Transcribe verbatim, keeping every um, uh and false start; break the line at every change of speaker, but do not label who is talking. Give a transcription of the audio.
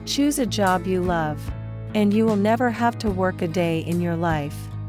Choose a job you love, and you will never have to work a day in your life.